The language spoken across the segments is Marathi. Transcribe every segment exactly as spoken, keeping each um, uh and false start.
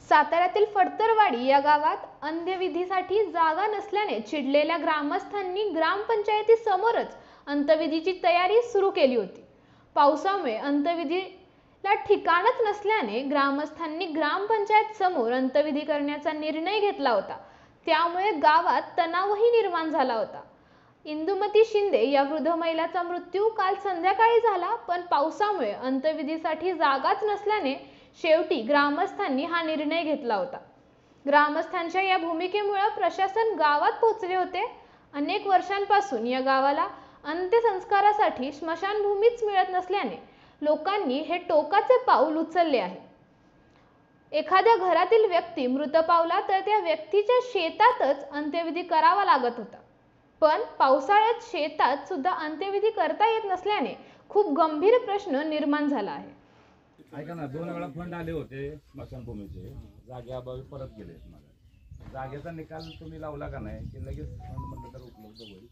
साताऱ्यातील फडतरवाडी या गावात अंत्यविधीसाठी जागा नसल्याने चिडलेल्या ग्रामस्थांनी ग्रामपंचायतीसमोरच अंत्यविधीची तयारी सुरू केली होती। पावसामुळे अंत्यविधीला ठिकाणच नसल्याने ग्रामस्थांनी ग्रामपंचायत समोर अंत्यविधी करण्याचा निर्णय घेतला होता। त्यामुळे गावात तणावही निर्माण झाला होता। इंदुमती शिंदे या वृद्ध महिलेचा मृत्यू काल संध्याकाळी झाला, पण पावसामुळे अंत्यविधीसाठी जागाच नसल्याने शेवटी ग्रामस्थांनी हा निर्णय घेतला होता। ग्रामस्थांच्या या भूमिकेमुळे प्रशासन गावात पोहोचले होते। अनेक वर्षांपासून या गावाला अंत्यसंस्कारासाठी स्मशानभूमीच मिळत नसल्याने लोकांनी हे टोकाचे पाऊल उचलले आहे। एखाद्या घरातील व्यक्ती मृत पावला तर त्या व्यक्तीच्या शेतातच अंत्यविधी करावा लागत होता, पण पावसाळ्यात शेतात सुद्धा अंत्यविधी करता येत नसल्याने खूप गंभीर प्रश्न निर्माण झाला आहे। ऐका ना, दोन वेळा फंड आले होते स्मशानभूमीचे, जागेअभावी परत गेले। मला जागेचा निकाल तुम्ही लावला का नाही की लगेच फंड म्हटलं तर उपलब्ध होईल?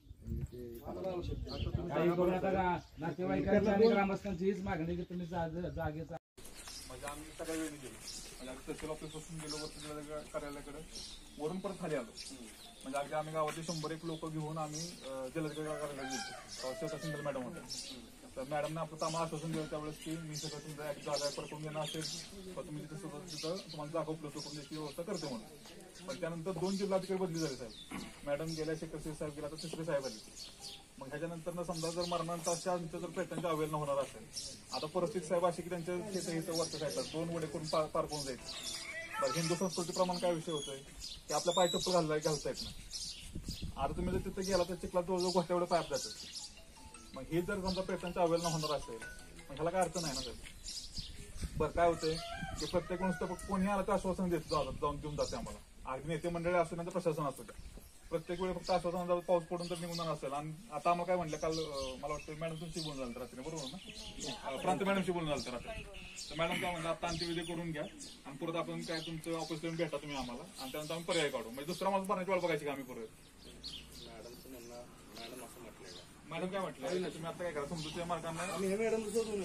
काही करू नका का? नातेवाईकांची आणि ग्रामस्थांची हीच मागणी की तुम्ही जागेचा म्हणजे आम्ही सगळ्या वेळी गेलो, म्हणजे आम्ही तहसील ऑफिस पासून गेलो वरती कार्यालयाकडे, वरून परत खाली आलो। म्हणजे अगदी आम्ही गावातले शंभर एक लोक घेऊन आम्ही जलदगड कार्यालयात गेलो। शेवटा सिंगल मॅडम होते, तर मॅडमने आपलं आम्हाला आश्वासन दिलं त्यावेळेस की मी सगळं तुमचं जागा परतून घेणं असेल तर तुम्ही तिथे सगळं तिथं तुम्हाला जागा उपलब्ध करून द्यायची व्यवस्था करते म्हणून। पण त्यानंतर दोन जिल्हाधिकारी बदली झाले साहेब, मॅडम गेल्या सेक्रेटरी साहेब गेला तर तिसरे साहेब आले। मग ह्याच्यानंतर समजा जर मरणानंतर आमच्या जर पेटंट अवेल होणार असेल, आता परिस्थिती साहेब अशी की त्यांच्या शेत हिथं वरच्या साईडला दोन वडे करून पार पार करून जायचं। बरं, हिंदू संस्कृतीप्रमाणे काय विषय होतोय की आपल्या पाय चप्पल घालला घालता येत नाही। आता तुम्ही जर तिथे गेला तर चिखलात जवळजवळ गोष्ट एवढे पाईप जातात। मग हे जर समजा पेटंटच्या अवेल होणार असेल मग ह्याला काय अर्थ नाही ना साहेब। बरं, काय होतंय की प्रत्येक नुसतं कोणी आला तर आश्वासन देत जाऊन देऊन जाते आम्हाला। अगदी नेते मंडळी असू नाही तर प्रशासन असू द्या, प्रत्येक वेळी फक्त आश्वासन पाऊस पडून तर निघून असेल। आणि आता आम्हाला काय म्हणलं काल, मला वाटतं मॅडम तुमची बोलून झालं रात्री, बरोबर ना? प्रांत मॅडमशी बोलून झालं रात्री, तर मॅडम काय म्हणलं आता अंत्यविधी करून घ्या आणि परत आपण काय तुमचं ऑफिस येऊन भेटा तुम्ही आम्हाला, आणि त्यानंतर आम्ही पर्याय काढू। म्हणजे दुसरा माणूस भरण्याची वेळ बघायची का आम्ही परत? मॅडम काय म्हटलं तुम्ही आता काय करा, तुमच्या मार्गाने आम्ही हे मॅडम शोधून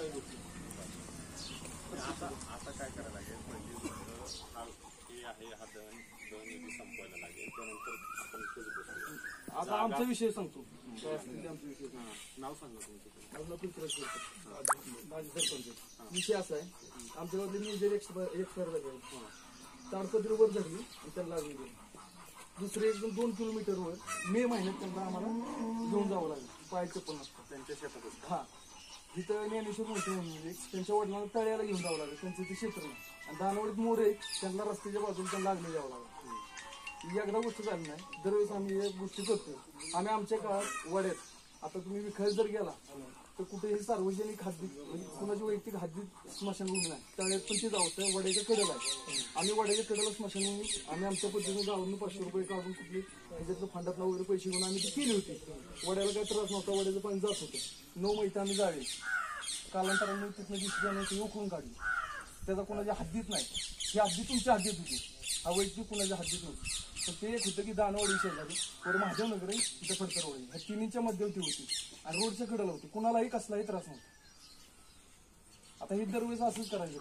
आता आता काय करायला लागेल म्हणजे हे आहे हा दहन दहन निधी संपवायला लागेल, त्यानंतर आपण आता आमचा विषय सांगतो। नाव सांगा तुमचं। माझे सरपंच विषय असा आहे, आमच्या गावातले मेजर एक्सपायर झाले, ताडपत्री वर झाली आणि त्याला लागली गेली। दुसरे एकदम दोन किलोमीटरवर मे महिन्यात त्यांना आम्हाला घेऊन जावं लागलं, पाय चप्पल नसतं त्यांच्या शेतात। हा, तिथं ज्ञानेश्वर मोठे म्हणजे त्यांच्या वडिलांना तळ्याला घेऊन जावं लागलं, त्यांचं ते क्षेत्र नाही। आणि दानवडीत मोर आहे, त्यांना रस्त्याच्या बाजूला त्यांना लागले जावं लागलं। एकदा गोष्ट झाली नाही, दरवेळेस आम्ही एक गोष्टी करतो। आम्ही आमच्या काळात वड्यात, आता तुम्ही विखायला जर गेला तर कुठेही सार्वजनिक हद्दीत म्हणजे कुणाची वैयक्तिक हद्दीत स्मशानभूमी नाही, तळ्यात पण ते जावं त्या वड्याच्या कडेला आहे। आम्ही वड्याच्या कडेला स्मशानभूमी आम्ही आमच्या पद्धतीने गावातून पाचशे रुपये काढून कुठली ह्याच्यातलं फंडातला वगैरे पैसे घेऊन आम्ही ती केली होती। वड्याला काही त्रास नव्हता, वड्याचं पाणी जात होतं। नऊ महिने आम्ही जावे, कालांतराने तिथनं दिवशी उकळून काढली, त्याचा कोणाच्या हद्दीत नाही। ही हद्दी तुमच्या हद्दीत होती, हा वैयक्तिक कुणाच्या हद्दीत नव्हती। तर ते एक होतं की दानवडी शेजारी वर महादेव नगर आहे, तिथं फडतरवाडी, ह्या तिन्हीच्या मध्यवर्ती होती आणि रोडच्या कडेला होती, कुणालाही कसलाही त्रास नव्हता। आता हे दरवेळेस असंच करायचं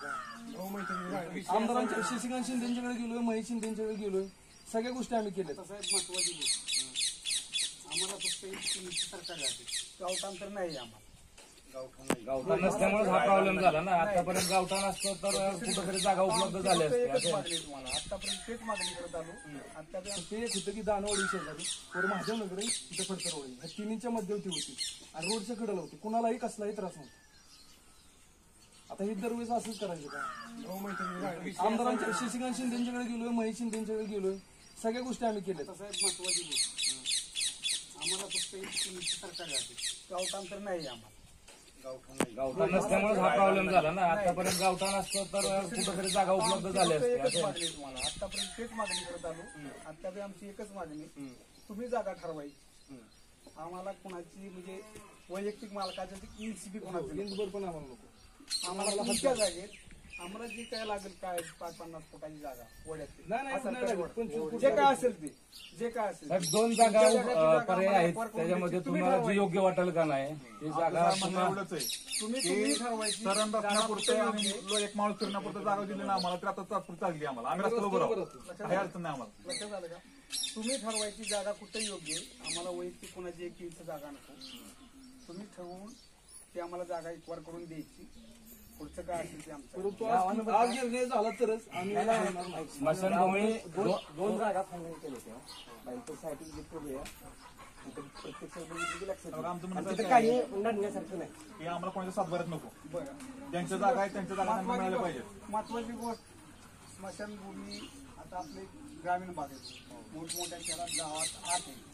का? आमदारांच्या शशिकांत शिंदेच्याकडे गेलोय, महेश शिंदेच्याकडे गेलोय, सगळ्या गोष्टी आम्ही केल्या। महत्वाची गोष्ट आम्हाला फक्त सरकारी आहे, गावठाण नाही आम्हाला, गावठाण नसल्यामुळे हा प्रॉब्लेम झाला ना। आतापर्यंत गावठाण असतं तर कुठेतरी जागा उपलब्ध झाली असते। तुम्हाला आतापर्यंत तेच मागणी करत आलो। आता ते एक होतं की दानवडी शेजारी वर महादेव नगर आहे, तिथं फडतरवाडी, ह्या तिन्हीच्या मध्यवर्ती होती आणि रोडच्या कडेला होती, कुणालाही कसलाही त्रास नव्हता। आता हे दरवेळेस असंच करायचं का? आमदारांच्या शशिकांत शिंदेच्याकडे गेलोय, महेश शिंदेच्याकडे गेलोय, सगळ्या गोष्टी आम्ही केल्या। महत्वाची गोष्ट आम्हाला फक्त सरकारी आहे, गावठाण नाही आम्हाला, गावठाण नसल्यामुळे हा प्रॉब्लेम झाला ना। आतापर्यंत गावठाण असतं तर कुठेतरी जागा उपलब्ध झाली असते। तुम्हाला आतापर्यंत तेच मागणी करत आलो। आता आमची एकच मागणी, तुम्ही जागा ठरवायची, आम्हाला कुणाची म्हणजे वैयक्तिक मालकाच्या इन्सिबी कोणाचं पण आम्हाला नको, आम्हाला तुमच्या जागेत आम्हाला जी काय लागेल काय पाच पन्नास फुटाची जागा वड्यात नाही नाही असं नाही काय लागत. वड- पंचवीस फूट जे जागा. काय असेल ते जे काय असेल साहेब दोन जागा तुमच्या जगाची अ, जागा पर्याय आम्हाला आहेत वापर करून त्याच्यामध्ये द्यायची. तुम्ही तुम्हाला जी ठरवायची. योग्य वाटेल का नाही ती जागा आपलं म्हणणं पुन्हा- एवढंच आहे तुम्ही की तुम्ही ठरवायची सरण जागा रचण्यापुरते कुठे आणि योग्य आहे. लो- एक माणूस फिरण्यापुरतं जागा दिली ना आम्हाला तर आता तात्पुरती चालली आम्हाला आम्ही रस्त्याला उभं राहू काही अडचण नाही आम्हाला लक्षात आलं का तुम्ही ठरवायची जागा कुठे योग्य आहे आम्हाला वैयक्तिक कोणाची एक इंच जागा नको तुम्ही ठरवून ती आम्हाला जागा इक्वार करून द्यायची पुढचं काय असेल ते आमचं परंतु आज आज निर्णय झाला तरच आम्ही राहणार नाही. स्मशानभूमी दो- दोन जागा फायनल केल्या होत्या बायको साठी जी करूया प्रत्यक्ष बघितलं की लक्षात तर येईल. आमचं आणि म्हणणं तिथं असं काही आहे नडण्यासारखं नाही की आम्हाला कोणाच्या सातबाऱ्यात नको बरं ज्यांच्या जागा आहेत त्यांच्या जागा त्यांना महत्वाची मिळाल्या गोष्ट पाहिजे महत्वाची गोष्ट स्मशानभूमी आता आपले ग्रामीण भाग आहे मोठमोठ्या शहरात गावात आत आहे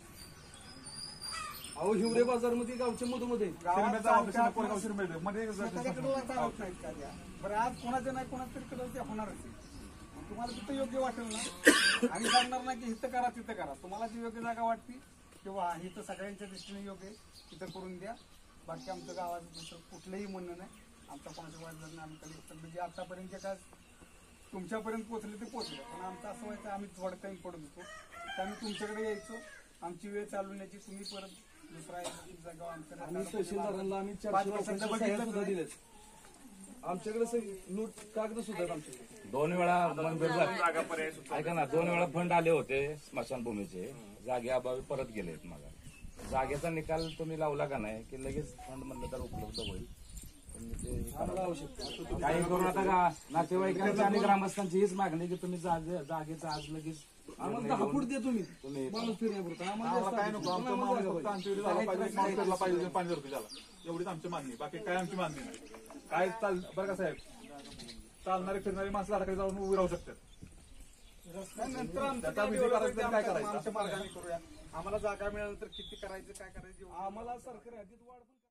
अहो हिवरे बाजार मध्ये गावच्या मधोमध आहे. गावात शिरम्याचा ऑफिस सारखं कोरेगाव शिरमेल मध्ये स्वतःच्याकडे चालत नाहीत का त्या बरं आज कोणाचं नाही कोणाचं तरी कडे ते होणारच आहे. मग तुम्हाला तिथं योग्य वाटेल ना आम्ही सांगणार नाही की इथं करा तिथं करा तुम्हाला जी योग्य जागा वाटते किंवा इथं सगळ्यांच्या दृष्टीने योग्य आहे तिथं करून द्या बाकी आमचं गावाचं दुसरं कुठलंही म्हणणं नाही आमच्या कोणाच्या वाटलं नाही आम्ही कधी सगळं जे आतापर्यंत जे काय तुमच्यापर्यंत पोहोचले ते पोहोचले पण आमचं असं व्हायचं आम्ही थोडं टाइम पडत होतो तर आम्ही तुमच्याकडे यायचो आमची वेळ चालवण्याची तुम्ही परत दुसरा एक जागा आम्ही आमच्याकडे तहसीलदारांना आम्ही पाच चारशे वर्षाचं लोकांच्या सह्या बघितलं सुद्धा नाही. दिल्यात आमच्याकडे सगळी नोट कागद सुद्धा आहेत आमच्याकडे. दोन वेळा मंजूर झाले ऐका ना दोन वेळा फंड आले होते स्मशानभूमीचे जागे अभावी परत गेलेत मला जागेचा निकाल तुम्ही लावला का नाही की लगेच फंड म्हणलं तर उपलब्ध होईल तुम्ही ते आम्हाला आवश्यकता काही करू नका का नातेवाईकांची आणि ग्रामस्थांची हीच मागणी की तुम्ही जागे जागेचा आज लगेच आम्हाला दहा फूट द्या तुम्ही तुम्ही माणूस फिरण्यापुरतं आम्हाला आम्हाला काय जास्त नको आमचं आम्हाला माणूस जागा फक्त पाहिजे. आमच्या इथे झाला पाहिजे एक माणूस फिरला पाहिजे पाणी धरतो त्याला एवढीच आमची मागणी बाकी काय आमची मागणी नाही काय चाल बरं का साहेब चालणारी फिरणारी माणसं झाडाकडे जाऊन उभी राहू शकतात नंतर आमचं आता काय विधी करायचं ते तर काय आमच्या- करायचं? आमच्या मार्गाने करूया आम्हाला जागा मिळाल्यानंतर किती करायचं काय करायचं आम्हाला सरकारी हद्दीत वाढ